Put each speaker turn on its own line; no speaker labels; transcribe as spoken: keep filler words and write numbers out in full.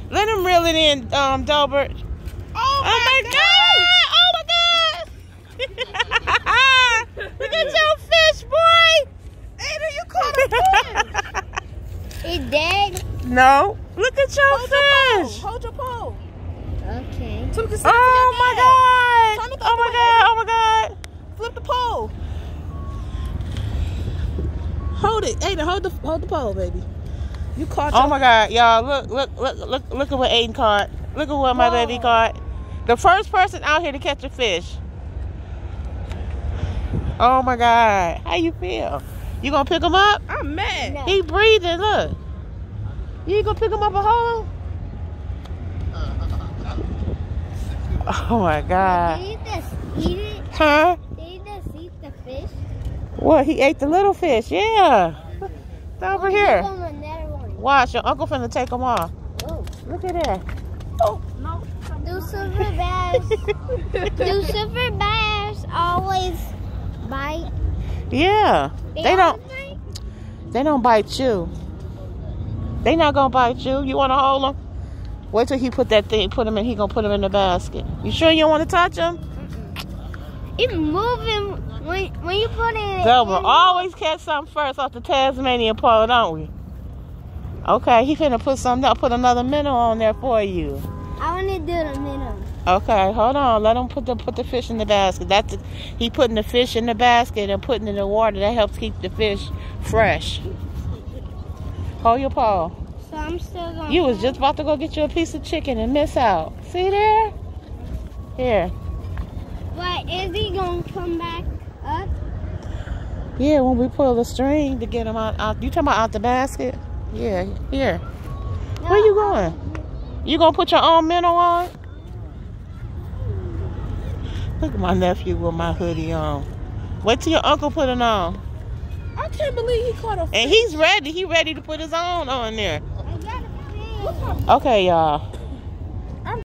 Let him reel it in, um, Delbert.
Oh,
Oh my
God.
God! Oh my God! Look at your fish, boy!
Ada, you caught a fish.
It dead?
No. Look at your
Hold your
fish.
pole. Hold your pole.
Okay.
So we can see
Oh
it
my
to your dad.
God!
Turn it the
Oh
other
my
way,
God!
Ada.
Oh my God!
Flip the pole. Hold it, Ada. Hold the hold the pole, baby. You caught.
Oh
your
my God, y'all! Look, look, look, look, look at what Aiden caught. Look at what my
Whoa.
baby caught. The first person out here to catch a fish. Oh my God! How you feel? You gonna pick him up?
I'm mad.
No.
He breathing. Look. You ain't gonna pick him up a hole? Oh my God!
Did he just eat it?
Huh?
Did he just eat the fish?
What? He ate the little fish. Yeah. It's over here.
Give him another one.
Watch, your uncle finna take them off.
Oh.
Look at that.
Oh no.
Do silver bass? Do silver bass always bite?
Yeah. They don't.
always bite?
They don't bite you. They not gonna bite you. You wanna hold them? Wait till he put that thing. Put him in. He gonna put him in the basket. You sure you don't want to touch him?
It's moving when when you put it.
Delbert,
in-
always catch something first off the Tasmanian pole, don't we? Okay, he finna put something. Put another minnow on there for you.
I want to do the minnow.
Okay, hold on. Let him put the put the fish in the basket. That's the, he putting the fish in the basket and putting it in the water. That helps keep the fish fresh. Hold your paw.
So I'm still going.
You was just about to go get you a piece of chicken and miss out. See there? Here.
But is he gonna come back up?
Yeah, when we pull the string to get him out, out. You talking about out the basket? Yeah, here.
No,
Where you going? You gonna put your own minnow on? Look at my nephew with my hoodie on. Wait till your uncle put it on.
I can't believe he caught a fish.
And he's ready. He ready to put his own on there.
I got a fish.
Okay, y'all.